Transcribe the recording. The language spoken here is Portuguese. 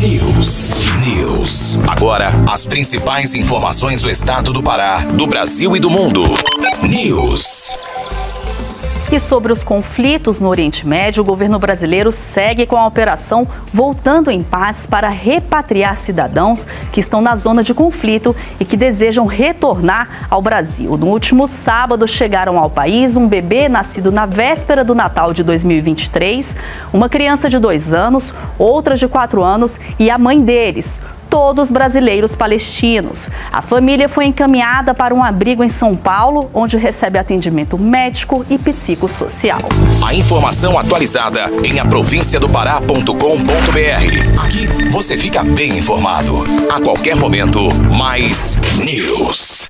News. Agora, as principais informações do estado do Pará, do Brasil e do mundo. News. E sobre os conflitos no Oriente Médio, o governo brasileiro segue com a operação Voltando em Paz para repatriar cidadãos que estão na zona de conflito e que desejam retornar ao Brasil. No último sábado, chegaram ao país um bebê nascido na véspera do Natal de 2023, uma criança de 2 anos, outra de 4 anos e a mãe deles. Todos brasileiros palestinos. A família foi encaminhada para um abrigo em São Paulo, onde recebe atendimento médico e psicossocial. A informação atualizada em aprovinciadopará.com.br. Aqui você fica bem informado. A qualquer momento, mais news.